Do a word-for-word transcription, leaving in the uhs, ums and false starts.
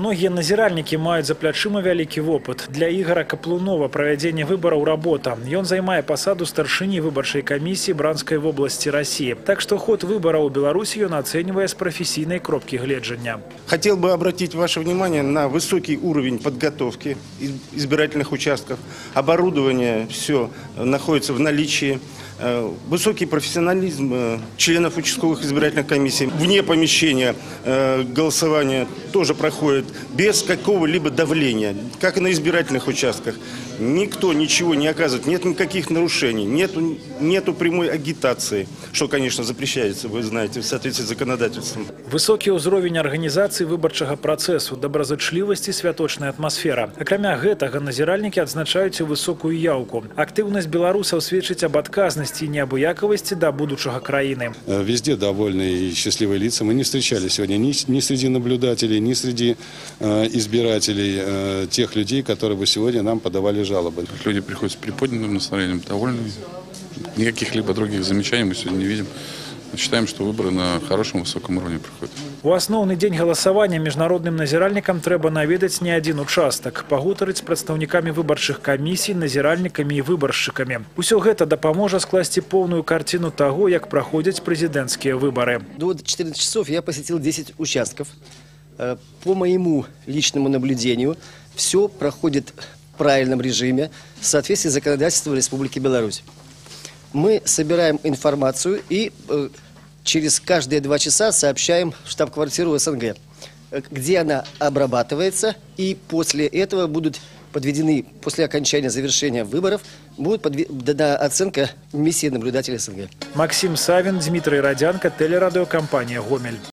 Многие назиральники мают за плячыма вялікі вопыт. Для Ігора Каплунова правядзенне выбараў работа. Ён займае пасаду старшыні выбарчай камісіі Бранскай вобласці России. Так что ход выбораў у Беларуси ён ацэньвае с профессийной кропки гледжання. Хотел бы обратить ваше внимание на высокий уровень подготовки избирательных участков. Оборудование все находится в наличии. Высокий профессионализм членов участковых избирательных комиссий. Вне помещения голосование тоже проходит без какого-либо давления, как и на избирательных участках. Никто ничего не оказывает, нет никаких нарушений, нету, нету прямой агитации, что, конечно, запрещается, вы знаете, в соответствии с законодательством. Высокий уровень организации выборчага процессу, добразычлівасць і святочная атмосфера. Акрамя гэтага, назіральнікі адзначаюць высокую яўку. Актыўнасць беларусаў сведчыць об адказнасці и неабыякавасці да будучага краіны. Везде довольные и счастливые лица. Мы не встречали сегодня ни, ни среди наблюдателей, ни среди э, избирателей э, тех людей, которые бы сегодня нам подавали жалобы. Люди приходят с приподнятым настроением, довольны. Никаких либо других замечаний мы сегодня не видим. Считаем, что выборы на хорошем высоком уровне проходят. У асноўны дзень галасавання міжнародным назіральнікам трэба наведаць не один участак, пагутарыць з прадстаўнікамі выбарчых камісій, назіральнікамі і выбаршчыкамі. Усё гэта дапаможа скласці поўную картину того, як праходзяць прэзідэнцкія выборы. До четырнадцати часов я посетил десять участков. По моему личному наблюдению, все проходит в правильном режиме в соответствии с законодательством Республики Беларусь. Мы собираем информацию и э, через каждые два часа сообщаем в штаб-квартиру СНГ, где она обрабатывается, и после этого будут подведены, после окончания завершения выборов, будет подведена оценка миссии наблюдателей СНГ. Максим Савин, Дмитрий Родянко, телерадиокомпания «Гомель».